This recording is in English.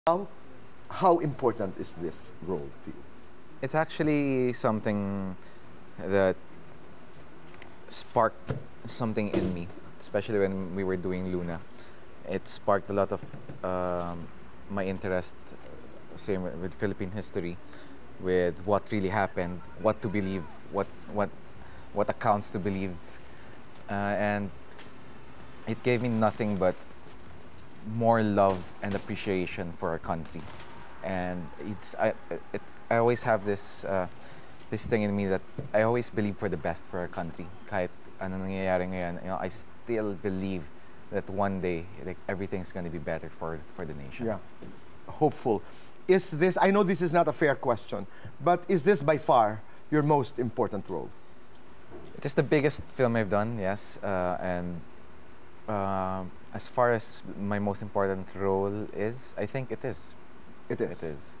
How, how important is this role to you? It's actually something that sparked something in me, especially when we were doing Luna. It sparked a lot of my interest, same with Philippine history, with what really happened, what to believe, what accounts to believe, and it gave me nothing but more love and appreciation for our country. And I always have this thing in me that I always believe for the best for our country. Kahit ano nangyayari ngayon, I still believe that one day, like, everything's going to be better for the nation. Yeah, hopeful. Is this, I know this is not a fair question, but is this by far your most important role? It is the biggest film I've done, yes. And as far as my most important role is, I think it is. It is. It is.